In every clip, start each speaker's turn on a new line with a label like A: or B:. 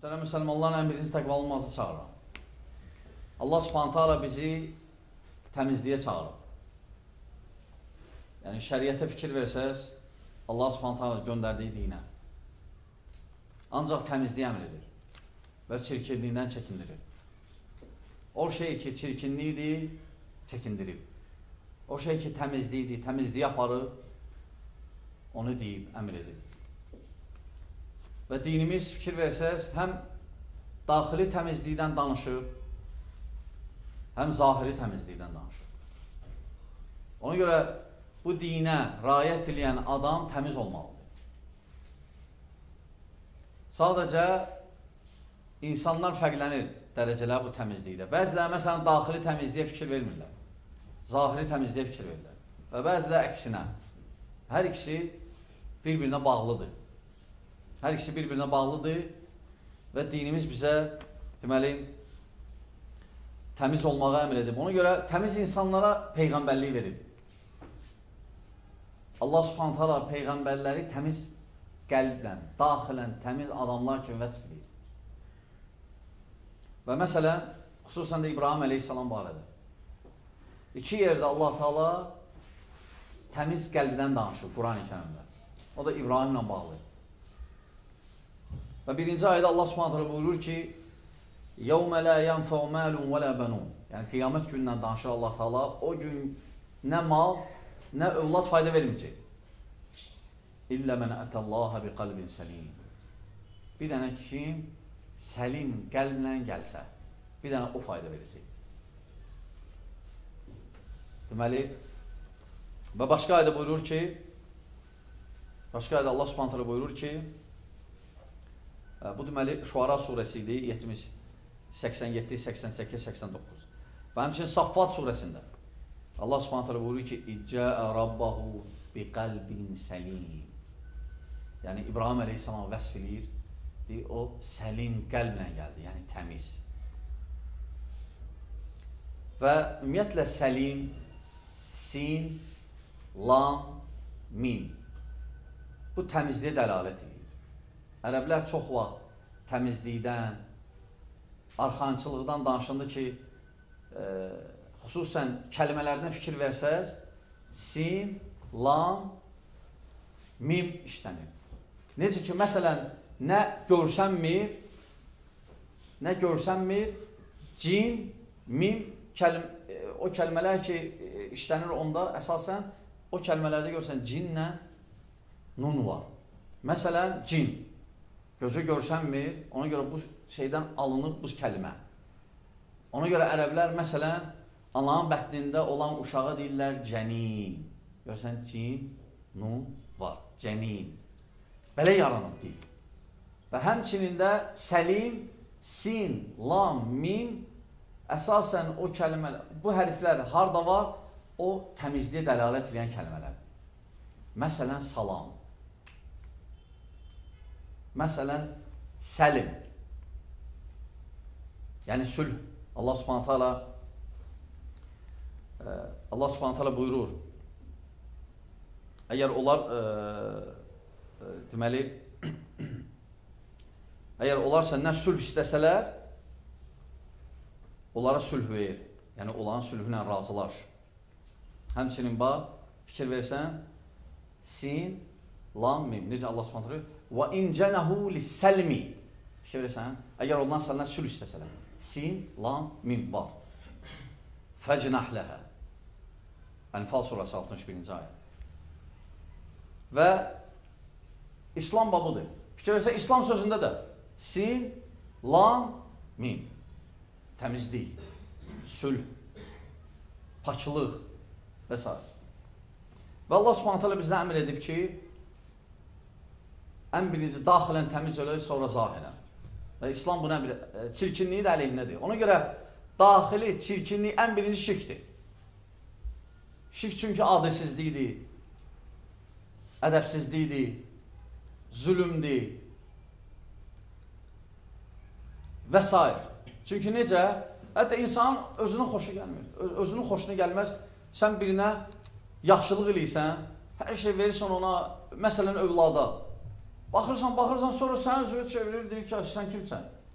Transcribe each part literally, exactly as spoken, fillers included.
A: Dönəm müsəlmanların ən birinci təqvalı olmazı çağırır. Allah Subhanahu taala bizi təmizliyə çağırır. Yəni şəriətə fikir versəz, Allah Subhanahu taala göndərdiyi dinə. Ancaq təmizliyi əmr edir və çirkinliyindən çəkindirir. O şey ki, çirkinliyidir, çəkindirir. O şey ki, təmizliyidir, təmizliyi aparır, onu deyib, əmr edir. Və dinimiz fikir versəz, həm daxili təmizlikdən danışır, həm zahiri təmizlikdən danışır. Ona görə bu dinə riayət edən adam təmiz olmalıdır. Sadəcə insanlar fərqlənir dərəcələr bu təmizlikdə. Bəziləri məsələn daxili təmizliyə fikir vermirlər. Zahiri təmizliyə fikir verirlər. Və bəziləri əksinə. Hər ikisi bir-birinə bağlıdır. Hər ikisi bir-birinə bağlıdır və dinimiz bizə deməli təmiz olmağa əmr edib. Ona görə təmiz insanlara peyğəmbərlik verib. Allah Subhanahu taala peyğəmbərləri təmiz qəlblə, daxilən təmiz adamlar kimi vəsf edir. Və məsələn, xüsusən də İbrahim əleyhissalam barədə. İki yerdə Allah Taala təmiz qəlbdən danışır Quran-ı Kərimdə. O da İbrahimlə bağlı. Və birinci ayədə Allah Subhanahu taala buyurur ki: "Yevme la yenfa'u malun ve la banun." Yəni qiyamət günündən danışır Allah Taala. O gün nə mal, nə övlad fayda verməyəcək. İllə men atallaha bi qalbin salim. Bir dənə kim səlim qəlblə gəlsə, bir dənə o fayda verəcək. Deməli, və başqa ayədə buyurur ki, başqa ayədə Allah Subhanahu taala buyurur ki, bu deməli Şuara surəsi idi, yetmiş, səksən yeddi, səksən səkkiz, səksən doqquz. Və həmçinin Saffat surəsində Allah Subhanahu taala buyurur ki, "İcaa rabbahu bi qalbin salim." Yəni İbrahim əleyhissalam vəsf eləyir, deyir, o səlim qəlblə gəldi, yəni təmiz. Və ümumiyyətlə səlim, sin, lam, min. Bu təmizliyə dəlalət edir. Ərəblər çox vaxt təmizlikdən, arxançılıqdan danışanda ki, e, xüsusən kəlmələrdən fikir versəz, sin, lam, mim işlənir. Necə ki, məsələn, nə görsənmir, nə görsənmir, cin, mim, kəlm o kəlmələr ki, işlənir onda, əsasən, o kəlmələrdə görsən, cinlə nun var. Məsələn, cin. Gözü görsənmir, ona görə bu şeydən alınıb bu kəlmə. Ona görə ərəblər, məsələn, ananın bətnində olan uşağa deyirlər cənin. Görsən, cin, nun var, cənin. Belə yaranıb deyil. Və həmçinin də səlim, sin, lam, mim, əsasən o kəlmələr, bu hərflər harada var, o təmizliyə dəlalət edən kəlmələrdir. Məsələn, salam. Məsələn, səlim. Yəni sülh. Allah Subhanahu taala Allah Subhanahu taala buyurur. Əgər onlar e, e, deməli əgər onlar səndən sülh istəsələr, onlara sülh ver. Yəni onların sülhünə razılaş. Həmçinin bax, fikir versən, sin, lam, mim. Necə Allah Subhanahu taala və in canahu lis-salmi. Fikir versən, əgər ondan səndən sülh istəsələr, sin, lam, mim var. Fəcnah ləhə. Ənfal surəsi altmış birinci ayə. Və İslam babıdır. Fikir versən, İslam sözündə də sin, lam, mim. Təmizlik, sülh, paçılıq və s. Və Allah Subhanahu taala bizdən əmr edib ki, ən birinci daxilən təmiz olaq, sonra zahirən. Və İslam buna əmr edir, çirkinliyi də əleyhinədir. Ona görə daxili çirkinlik ən birinci şirkdir. Şirk çünki adilsizlikdir, ədəbsizlikdir, zülümdür və s. Çünki necə? Hətta insanın özünün xoşu gəlmir. Özünün xoşuna gəlməz. Sən birinə yaxşılıq eləysən, hər şey verirsən ona, məsələn, övlada. Baxırsan, baxırsan, sonra sən özünü çevirir, deyir ki, sən kimsən?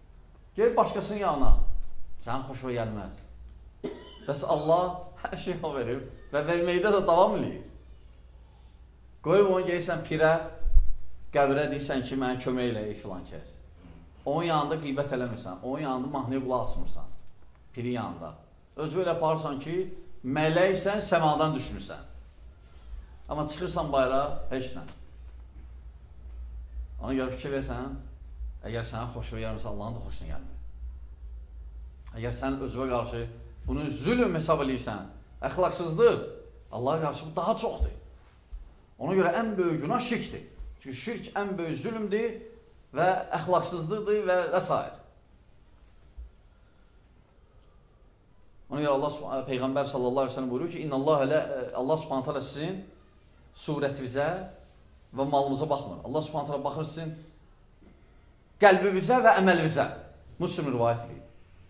A: Gel başqasının yanına. Sən xoşuna gəlməz. Bəs Allah hər şeyi o verir və verməkdə də davam edir. Qoyub onu gəlirsən pirə, qəbrə deyirsən ki, mənə kömək elə, filan kəs. Onun yanında qeybət eləmirsən, onun yanında mahnıya qulaq asmırsan, pirin yanında. Özü elə aparırsan ki, mələksən, səmadan düşmürsən. Amma çıxırsan bayrağa, heç nə. Ona görə fikir versən, əgər sənə xoşuna gəlmirsə, Allahın da xoşuna gəlmir. Əgər sən özünə qarşı bunu zülm hesab edirsən, əxlaqsızlıq, Allah'a qarşı bu daha çoxdur. Ona görə ən böyük günah şirkdir. Çünki şirk ən böyük zülmdür və əxlaqsızlıqdır və və s. Ona görə Allah, Peyğəmbər sallallahu aleyhi ve sellem buyurur ki, İnna Allah, Allah subhanahu teala sizin surətinizə və malımıza baxmır. Allah subhanahu teala baxır sizin qəlbinizə və əməlinizə. Müslim rivayət edir.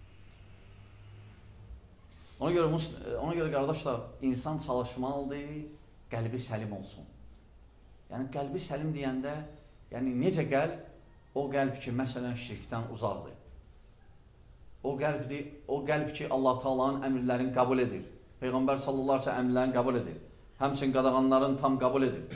A: Ona görə, ona görə qardaşlar, insan çalışmalıdır, qəlbi səlim olsun. Yəni, qəlbi səlim deyəndə, yəni necə qəlb? O qəlb ki, məsələn, şirkdən uzaqdır. O qəlbdir, o qəlb ki, Allah Taala'nın əmrlərini qəbul edir. Peyğəmbər sallallahu aleyhi ve sellem əmrlərini qəbul edir. Həmçinin qadağanların tam qəbul edir.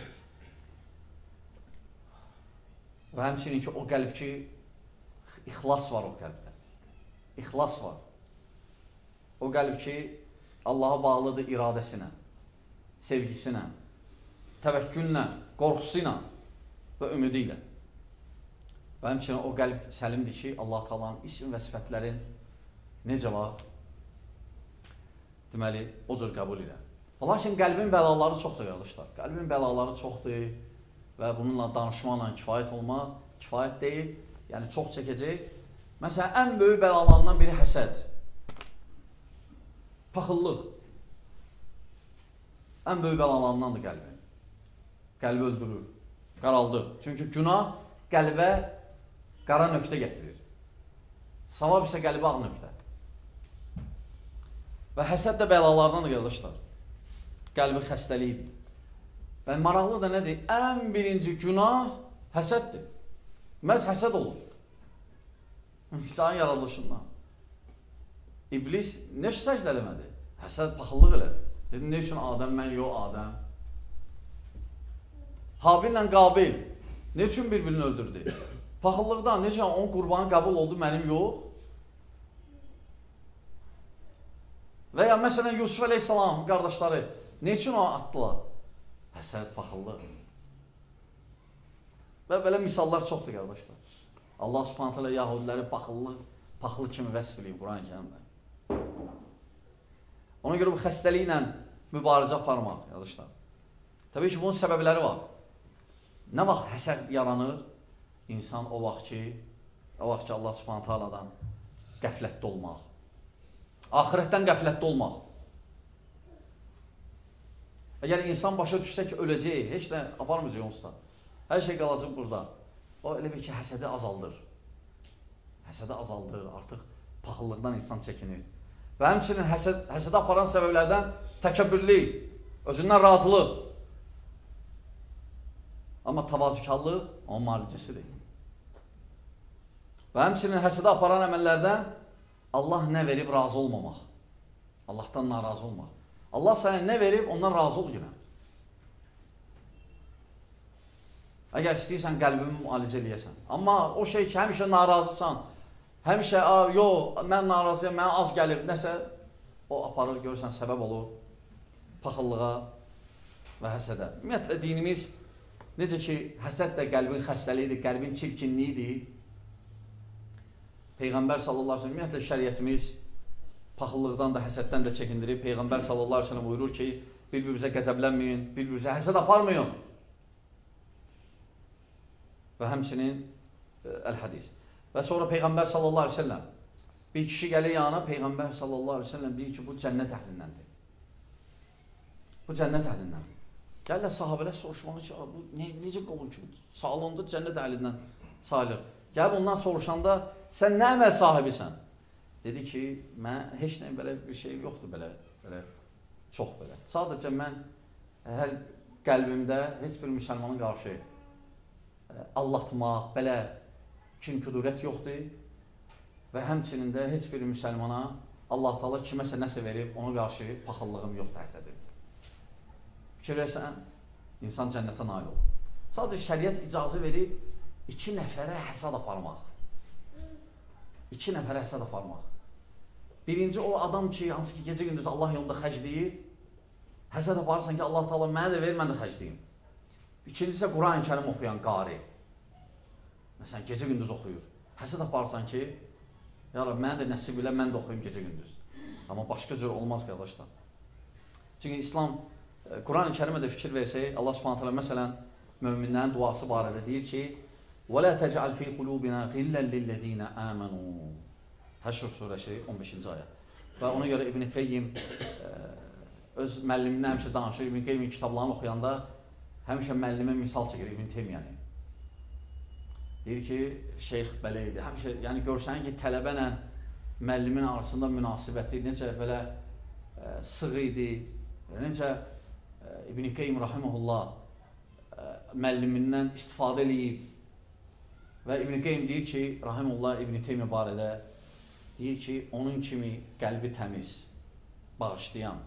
A: Və həmçinin ki, o qəlb ki, ixlas var o qəlbdə. İxlas var. O qəlb ki, Allaha bağlıdır iradəsinə, sevgisinə, təvəkküllə, qorxusu ilə və ümidi ilə. Və həmçinin o qəlb səlimdir ki, Allah Taala'nın isim və sifətlərin necə var? Deməli, o cür qəbul ilə. Lakin qəlbin bəlaları çoxdur, qardaşlar. Qəlbin bəlaları çoxdur və bununla danışmaqla kifayət olmaz, kifayət deyil, yəni çox çəkəcək. Məsələn, ən böyük bəlalarından biri həsəd, paxıllıq. Ən böyük bəlalarındandır qəlbin. Qəlbi öldürür, qaraldır. Çünki günah qəlbə qara nöqtə gətirir. Savab isə qəlbə ağ nöqtə. Və həsəd də bəlalardandır, qardaşlar. Qəlbi xəstəlikdir. Və maraqlı da nədir? Ən birinci günah həsəddir. Məhz həsəd olur. İnsanın yaradılışından. İblis nə üçün səcdə eləmədi? Həsəd paxıllıq elədi. Dedi, nə üçün Adəm, mən yox Adəm? Habillə Qabil nə üçün bir-birini öldürdü? Paxıllıqdan, necə onun qurbanı qəbul oldu, mənim yox? Və ya məsələn, Yusuf əleyhissalam qardaşları nə üçün onu atdılar? Həsəd, paxıllıq. Və belə misallar çoxdur, qardaşlar. Allah subhanahu teala yahudiləri paxıllıq, paxıllıq kimi vəsf edib Quran-ı Kərimdə. Ona görə bu xəstəliklə mübarizə aparmaq, qardaşlar. Təbii ki, bunun səbəbləri var. Nə vaxt həsəd yaranır? İnsan o vaxt ki, o vaxt ki, Allah subhanahu teala'dan qəflətdə olmaq. Ahirətdən qəflətdə olmaq. Əgər insan başa düşsə ki, öləcək, heç nə aparmayacaq onsuz da. Hər şey qalacaq burada. O elə bir ki, həsədi azaldır. Həsədi azaldır, artıq paxıllıqdan insan çəkinir. Və həmçinin həsəd, həsədə aparan səbəblərdən təkəbbürlük, özündən razılıq. Amma təvazökarlıq onun müalicəsidir. Və həmçinin həsədə aparan əməllərdən Allah nə verib razı olmamaq. Allahdan narazı olmaq. Allah sənə nə verib, ondan razı ol yenə. Əgər istəyirsən, qəlbimi müalicə eləyəsən. Amma o şey ki, həmişə narazısan, həmişə, yox, mən narazıyam, mənə az gəlib, nəsə, o aparır, görürsən, səbəb olur paxıllığa və həsədə. Ümumiyyətlə, dinimiz necə ki, həsəd də qəlbin xəstəliyidir, qəlbin çirkinliyidir. Peyğəmbər sallallahu aleyhi ve sellem, ümumiyyətlə, şəriyyətimiz paxıllıqdan da, həsəddən də çəkindirir. Peyğəmbər sallallahu aleyhi ve sellem buyurur ki, bir-birinizə qəzəblənməyin, bir-birinizə həsəd aparmayın. Və həmçinin əl-hədis. Və sonra Peyğəmbər sallallahu aleyhi ve sellem bir kişi gəlir yanına, Peyğəmbər sallallahu aleyhi ve sellem deyir ki, bu cənnət əhlindəndir. Bu cənnət əhlindəndir. Gəlirlər sahabələr soruşmağı ki, bu ne, necə olur ki, sağlığında cənnət əhlindən sayılır. Gəlib ondan soruşanda, sən nə əməl sahibisən? Dedi ki, mən heç nə belə bir şey yoxdur, belə, belə, çox belə. Sadəcə mən hər qəlbimdə heç bir müsəlmanın qarşı allatmaq, belə kin-küdurət yoxdur və həmçinin də heç bir müsəlmana Allah Taala kiməsə nəsə verib, ona qarşı paxıllığım yoxdur, həsədim. Fikir versən, insan cənnətə nail olur. Sadəcə şəriət icazə verib iki nəfərə həsad aparmaq. İki nəfərə həsad aparmaq. Birinci o adam ki, hansı ki gecə gündüz Allah yolunda xərcləyir, həsad aparırsan ki, Allah Taala mənə də ver, mən də xərcləyim. İkincisi isə Quran-ı Kərim oxuyan qari. Məsələn, gecə gündüz oxuyur. Həsad aparırsan ki, ya Rabbi, mənə də nəsib ilə, mən də oxuyum gecə gündüz. Amma başqa cür olmaz qardaşlar. Çünki İslam, Quran-ı Kərimə də fikir versək, Allah Subhanahu taala məsələn, möminlərin duası barədə deyir ki, وَلَا تَجْعَلْ فِي قُلُوبِنَا غِلًّا لِلَّذ۪ينَ آمَنُوا Həşr surəsi on beşinci ayə. Və ona görə İbn-i Qeyyim öz müəlliminə həmişə danışır. İbn-i Qeyyimin kitablarını oxuyanda həmişə müəllimə misal çəkir İbn Teymiyəni. Deyir ki, şeyx belə idi. Həmişə, yəni görsən ki, tələbənə müəllimin arasında münasibəti necə belə e, sığı idi, necə e, İbn Qeyyim rahimehullah e, müəllimindən istifadə eləyib. Və İbn Qeyyim deyir ki, rahimehullah İbn Teymiyyə barədə deyir ki, onun kimi qəlbi təmiz, bağışlayan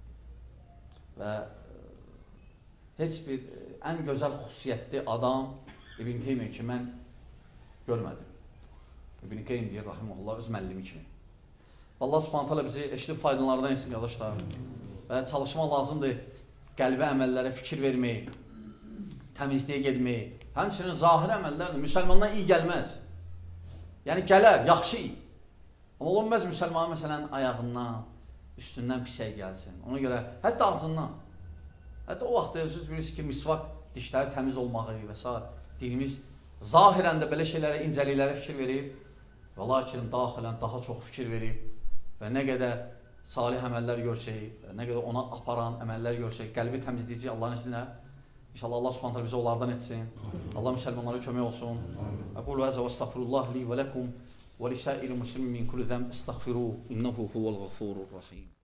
A: və e, heç bir e, ən gözəl xüsusiyyətli adam İbn Teymiyyə ki, mən görmədim. İbn Qeyyim deyir, rahimehullah, öz müəllimi kimi. Allah Subhanahu taala bizi eşidib faydalardan etsin, qardaşlar. Və çalışma lazımdır qəlbi əməllərə fikir vermək, təmizliyə getmək. Həmçinin zahir əməllər müsəlmandan iyi gəlməz. Yəni gələr, yaxşı iyi. Amma olmaz müsəlmanın məsələn ayağından, üstündən pisək gəlsin. Ona görə, hətta ağzından. Hətta o vaxt siz bilirsiniz ki, misvak dişləri təmiz olmağı və s. dinimiz zahirən də belə şeylərə, incəliklərə fikir verib və lakin daxilən daha çox fikir verib və nə qədər salih əməllər görsək, nə qədər ona aparan əməllər görsək, qəlbi təmizləyici Allahın iznilə. İnşallah Allah Subhanahu taala bizi onlardan etsin. Allah müsəlmanlara kömək olsun. Aqulu həzə və estəğfirullah li və ləkum və lisəir muslimin min kulli zəm estəğfiru innehu huvəl ğafurur rahim.